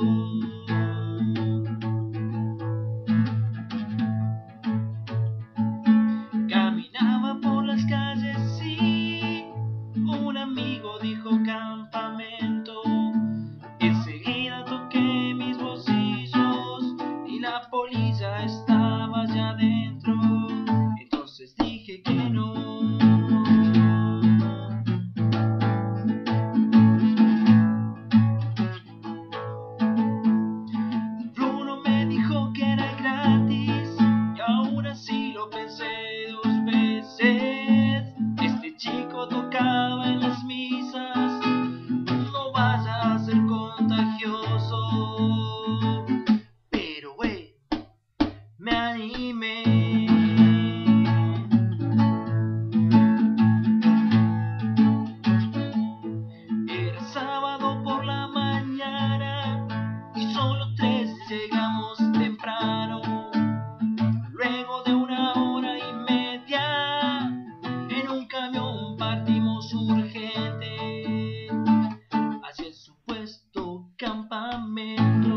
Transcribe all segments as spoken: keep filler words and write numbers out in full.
Caminaba por las calles y un amigo dijo campamento. Enseguida toqué mis bolsillos y la policía estaba allá adentro. Entonces dije que no. Bruno me dijo que era gratis y aún así lo pensé dos veces. Este chico tocaba en las misas, no vaya a ser contagioso. Pero wey, me animé. Era sábado por la mañana y solo tres llegamos temprano. Luego de una hora y media en un camión partimos urgente hacia el supuesto campamento.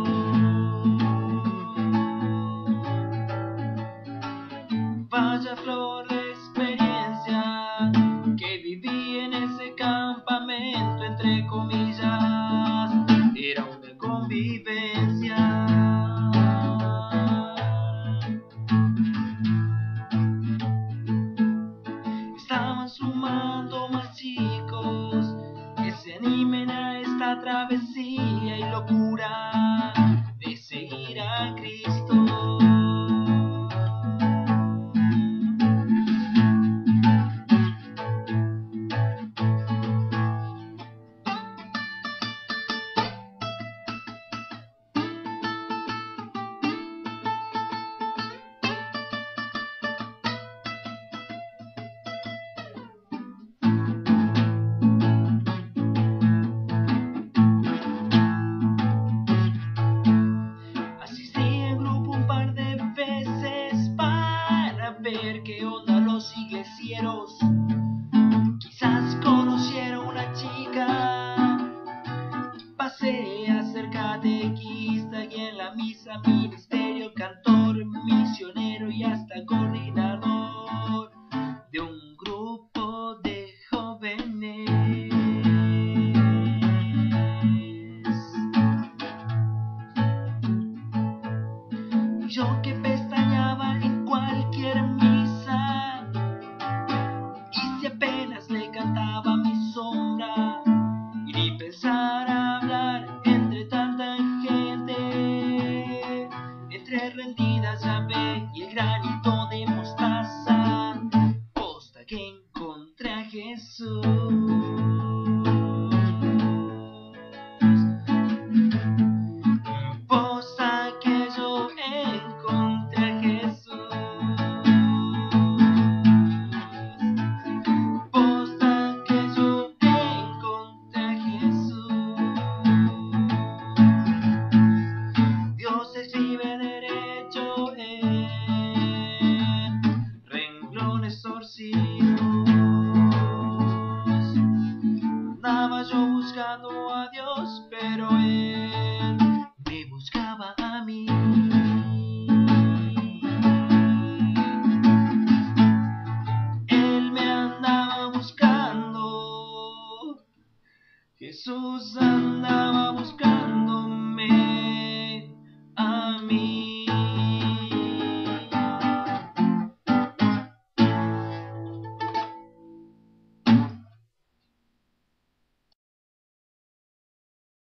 Vaya flor de experiencia que viví en ese campamento, entre comillas, era una convivencia. Estaban sumando más chicos que se animen a esta travesía y locura de seguir a Cristo. Ver qué onda los iglesieros. Quizás conocieron una chica. Pasé a ser catequista y en la misa ministerio, cantor, misionero y hasta coordinador de un grupo de jóvenes. Y yo que